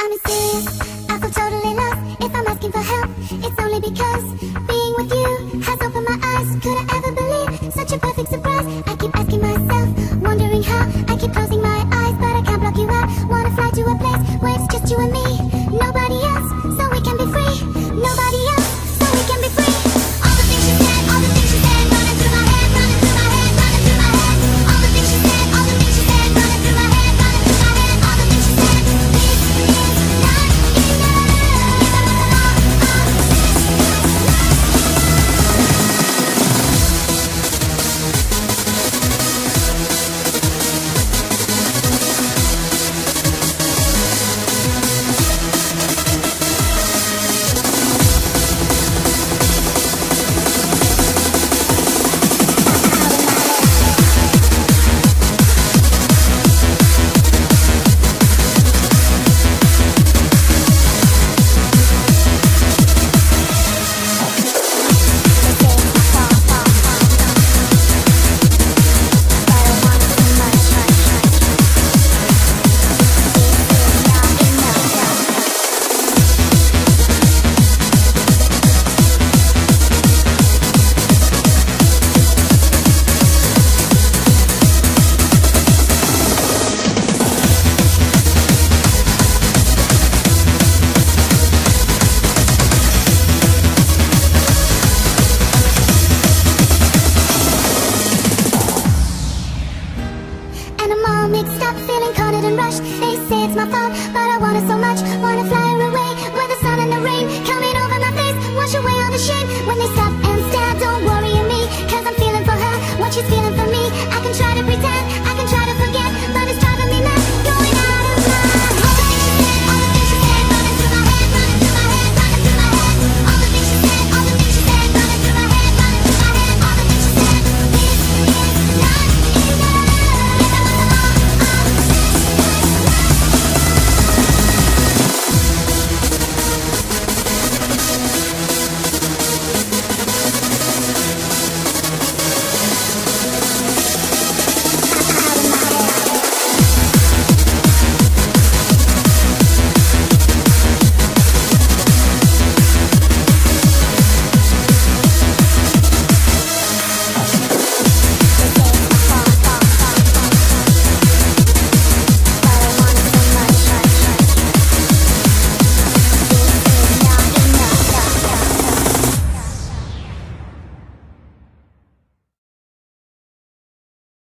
I'm mysterious, I feel totally lost. If I'm asking for help, it's only because being with you has opened my eyes. Could I ever believe such a perfect surprise? I keep asking myself, wondering how. I keep closing my eyes, but I can't block you out. Wanna fly to a place where it's just you and me. Nobody else, so we can be free. Nobody else, so we can be free. All the things she said, all the things she said, running through my head, running through my head, running through my head. All the things she said, all the things she said, running through my head, running through my head. All the things she said, this is not mixed up, feeling cornered and rushed. They say it's my fault, but I want it so much. Wanna fly her away, with the sun and the rain coming over my face, wash away all the shame. When they stop and stare, don't worry me, cause I'm feeling for her what she's feeling